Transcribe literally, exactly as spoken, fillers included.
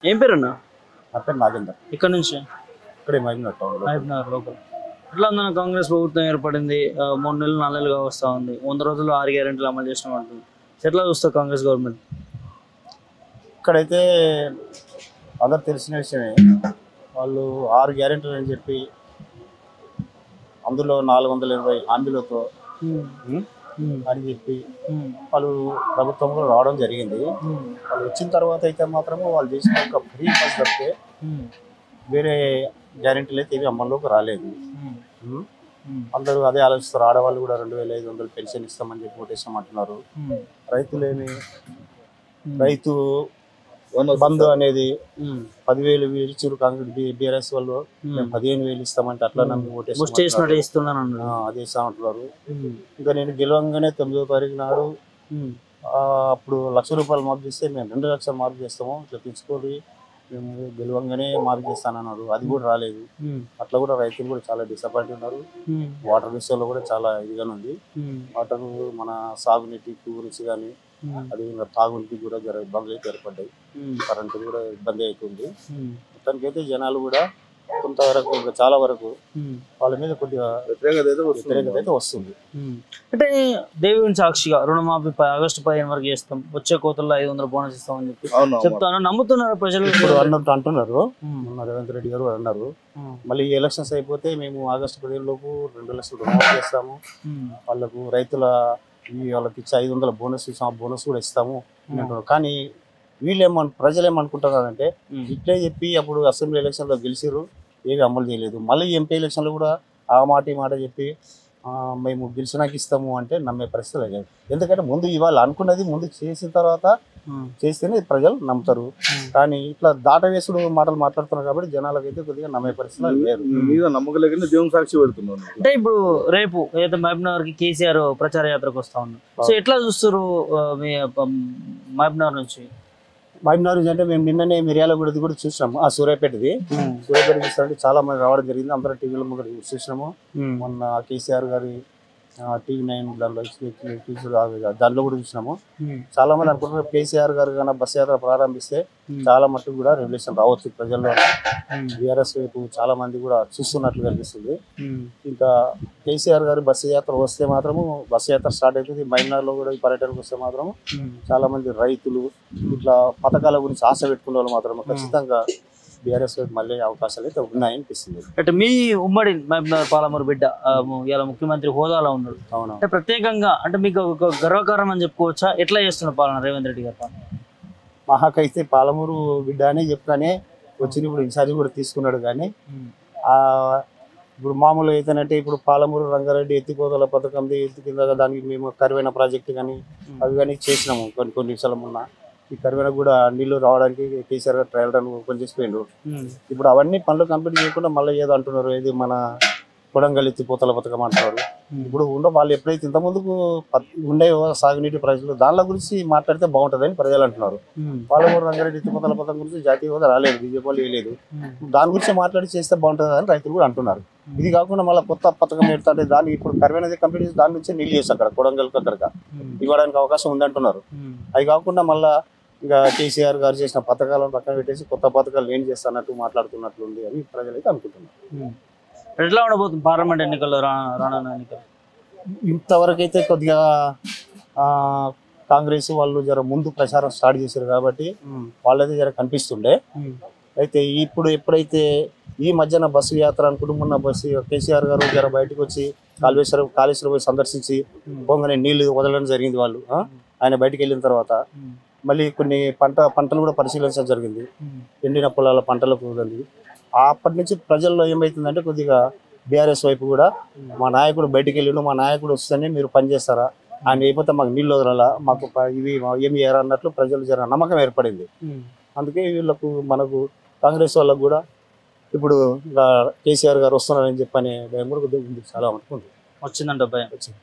ఏం పేరన్నా? నా పేరు నాగేందర్. ఇక్కడ నుంచి ఇక్కడే మహబూబ్నగర్ టౌన్ మహబూబ్నగర్ లోకల్. ఎట్లా ఉందన్న కాంగ్రెస్ ప్రభుత్వం ఏర్పడింది, మూడు నెలలు నాలుగు నెలలుగా వస్తూ ఉంది, వంద రోజుల్లో ఆరు గ్యారెంటీలు అమలు చేసినాం అంటుంది. ఎట్లా చూస్తావు కాంగ్రెస్ గవర్నమెంట్? ఇక్కడైతే అందరు తెలిసిన విషయమే. వాళ్ళు ఆరు గ్యారెంటీలు అని చెప్పి అందులో నాలుగు వందల ఇరవై హామీలతో అని చెప్పి వాళ్ళు ప్రభుత్వంలో రావడం జరిగింది. వాళ్ళు వచ్చిన తర్వాత అయితే మాత్రము వాళ్ళు చేసిన ఒక ఫ్రీ బస్ తప్పితే వేరే గ్యారెంటీలు అయితే ఇవి అమల్లోకి రాలేదు. అందరూ అదే ఆలోచిస్తారు. ఆడవాళ్ళు కూడా రెండు వేల ఐదు వందలు పెన్షన్ ఇస్తామని చెప్పి కొట్టేసామంటున్నారు. రైతులేమి రైతు బంధు అనేది పదివేలు ఇచ్చారు కాంగ్రెస్ బీఆర్ఎస్ వాళ్ళు, మేము పదిహేను వేలు ఇస్తామంటే అట్లా నమ్మి ఓటేస్తున్నాను అదే ఇస్తామంటున్నారు. ఇంకా నేను గెలవంగానే తొమ్మిదో తారీఖు నాడు అప్పుడు లక్ష రూపాయలు మార్పు చేస్తే మేము రెండు లక్షలు మార్పు చేస్తాము, ఇట్లా తెచ్చుకోవాలి మేము గెలవంగానే మార్పు చేస్తానన్నారు. అది కూడా రాలేదు. అట్లా కూడా రైతులు కూడా చాలా డిసప్పాయింట్ ఉన్నారు. వాటర్ విషయంలో కూడా చాలా ఇదిగానే ఉంది. వాటర్ మన సాగునీటి గురించి కానీ అది తాగునీటికి కూడా జర ఇబ్బందులు అయితే ఏర్పడ్డాయి. కరెంటు కూడా ఇబ్బంది అవుతుంది. మొత్తానికి అయితే జనాలు కూడా కొంతవరకు చాలా వరకు వాళ్ళ మీద కొద్దిగా వ్యతిరేకత అయితే వ్యతిరేకత అయితే వస్తుంది. అంటే దేవుని సాక్షిగా రుణమాఫీ ఆగస్టు పదిహేను వరకు చేస్తాం, వచ్చే కోతల్లో ఐదు వందల బోనస్ ఇస్తామని చెప్పి చెప్తాను నమ్ముతున్నారు ప్రజలు. ఇప్పుడు అన్నట్టు అంటున్నారు, మొన్న రేవంత్ రెడ్డి గారు అన్నారు మళ్ళీ ఎలక్షన్స్ అయిపోతే మేము ఆగస్టు పదిహేను లోపు రెండు లక్షలు రుణమాఫీ చేస్తాము, వాళ్ళకు రైతుల వాళ్ళకి ఇచ్చే ఐదు వందల బోనస్ ఇస్తాము, బోనస్ కూడా ఇస్తాము అంటున్నారు. కానీ వీళ్ళు ఏమను ప్రజలు ఏమనుకుంటున్నారంటే ఇట్లే చెప్పి అప్పుడు అసెంబ్లీ ఎలక్షన్ లో గెలిచిరు, ఏవి అమలు చేయలేదు. మళ్ళీ ఎంపీ ఎలక్షన్ లో కూడా ఆ మాట ఈ మాట చెప్పి మేము గెలిచినాక ఇస్తాము అంటే నమ్మే పరిస్థితి లేదు. ఎందుకంటే ముందు ఇవాళ అనుకున్నది ముందు చేసిన తర్వాత చేస్తేనే ప్రజలు నమ్ముతారు. కానీ ఇట్లా దాటవేసుడు మాటలు మాట్లాడుతున్నారు కాబట్టి జనాలకు అయితే కొద్దిగా నమ్మే పరిస్థితి లేదు. మీద నమ్మకలేకనే దేవుని సాక్షి పెడుతున్నారు. అంటే ఇప్పుడు రేపు ఏదైతే మహబూబ్నగర్ కి కేసీఆర్ ప్రచార యాత్రకు వస్తా ఉన్నారు, సో ఎట్లా చూస్తారు మీ మహబూబ్నగర్ నుంచి? మహబూబ్నగర్ అంటే మేము నిన్ననే మిర్యాలగూడది కూడా చూసినాము, ఆ సూర్యాపేటది సూర్యాపేట చూస్తారంటే చాలా మంది రావడం జరిగింది. అందరూ టీవీలో ముగ్గురు చూసినాము. మొన్న కేసీఆర్ గారి టీవీ నైన్ దాంట్లో దాంట్లో కూడా చూసినాము. చాలా మంది అనుకుంటున్నారు కేసీఆర్ గారు కానీ బస్ యాత్ర ప్రారంభిస్తే చాలా మట్టుకు కూడా రెవల్యూషన్ రావచ్చు ప్రజల్లో. బీఆర్ఎస్ వైపు చాలా మంది కూడా చూస్తున్నట్లు కనిపిస్తుంది. ఇంకా కేసీఆర్ గారి బస్సు యాత్ర వస్తే మాత్రము బస్సు యాత్ర స్టార్ట్ అవుతుంది. మహబూబ్నగర్ లో కూడా ఈ పర్యటనకు వస్తే మాత్రము చాలా మంది రైతులు ఇట్లా పథకాల గురించి ఆశ పెట్టుకునే వాళ్ళు మాత్రం ఖచ్చితంగా బీఆర్ఎస్ మళ్ళీ అవకాశాలు అయితే ఉన్నాయనిపిస్తుంది. అంటే మీ ఉమ్మడి మహబూబ్నగర్ పాలమూరు బిడ్డ ఇలా ముఖ్యమంత్రి హోదాలో ఉన్నాడు, అంటే ప్రత్యేకంగా అంటే మీకు ఒక గర్వకారం అని చెప్పుకోవచ్చా? ఎట్లా చేస్తున్నారు పాలన రేవంత్ రెడ్డి గారు? మహాకైతే పాలమూరు బిడ్డ అనే చెప్తానే వచ్చింది. ఇప్పుడు ఈసారి కూడా తీసుకున్నాడు. కానీ ఆ ఇప్పుడు మామూలు అయితేనంటే ఇప్పుడు పాలమూరు రంగారెడ్డి ఎత్తిపోతల పథకం ఎత్తి కింద దానికి మేము కరువైన ప్రాజెక్టు కానీ అవి కానీ చేసినాము. కొన్ని కొన్ని నిమిషాల మొన్న ఈ కరువైన కూడా నీళ్లు రావడానికి కేసీఆర్ గారు ట్రయల్ రన్ ఓపెన్ చేసిపోయిండు. ఇప్పుడు అవన్నీ పనులు కంప్లీట్ చేయకుండా మళ్ళీ ఏదో అంటున్నారు, ఏది మన కొడంగల్ ఎత్తిపోతల పథకం అంటున్నారు. ఇప్పుడు ఉండ వాళ్ళు ఎప్పుడైతే ఇంత ముందుకు ఉండే సాగునీటి ప్రజలు దానిల గురించి మాట్లాడితే బాగుంటుందని ప్రజలు అంటున్నారు. పాలమూరు రంగారెడ్డి ఎత్తిపోతల పథకం గురించి జాతీయ హోదా రాలేదు, బీజేపీ వాళ్ళు వేయలేదు. దాని గురించి మాట్లాడి చేస్తే బాగుంటుంది అని రైతులు కూడా అంటున్నారు. ఇది కాకుండా మళ్ళీ కొత్త పథకం పెడతాంటే దాన్ని ఇప్పుడు కరువైనది కంప్లీట్ చేసి దాని నుంచి నీళ్ళు చేసి అక్కడ కొడంగల్కి అక్కడిక ఇవ్వడానికి అవకాశం ఉందంటున్నారు. అవి కాకుండా మళ్ళీ ఇంకా కేసీఆర్ గారు చేసిన పథకాలను పక్కన పెట్టేసి కొత్త పథకాలు ఏం చేస్తానట్టు మాట్లాడుతున్నట్లు ఉంది అని ప్రజలైతే అనుకుంటున్నారు. ఎట్లా ఉండబోతుంది పార్లమెంట్ ఎన్నికల్లో రానున్న ఎన్నికలు? ఇంతవరకు అయితే కొద్దిగా కాంగ్రెస్ వాళ్ళు జర ముందు ప్రచారం స్టార్ట్ చేశారు కాబట్టి వాళ్ళైతే జర కనిపిస్తుండే. అయితే ఇప్పుడు ఎప్పుడైతే ఈ మధ్యన బస్సు యాత్ర అనుకుంటున్న బస్సు కేసీఆర్ గారు జర బయటకు వచ్చి కాళేశ్వరం కాళేశ్వరం పోయి సందర్శించి పోగానే నీళ్లు వదలడం జరిగింది. వాళ్ళు ఆయన బయటకు వెళ్ళిన తర్వాత మళ్ళీ కొన్ని పంట పంటలు కూడా పరిశీలించడం జరిగింది. ఎండిన పొలాల పంటలకు వదిలింది. అప్పటి నుంచి ప్రజల్లో ఏమవుతుందంటే కొద్దిగా బీఆర్ఎస్ వైపు కూడా మా నాయకుడు బయటికి వెళ్ళిండు, మా నాయకుడు వస్తేనే మీరు పనిచేస్తారా, ఆయన అయిపోతే మాకు నీళ్ళు వదలాలా, మాకు ఇవి ఏమి అన్నట్లు ప్రజలు జర నమ్మకం ఏర్పడింది. అందుకే వీళ్ళకు మనకు కాంగ్రెస్ వాళ్ళకు కూడా ఇప్పుడు కేసీఆర్ గారు వస్తున్నారని చెప్పని భయం కూడా కొద్దిగా చాలా అనుకుంటుంది. వచ్చిందంట భయం.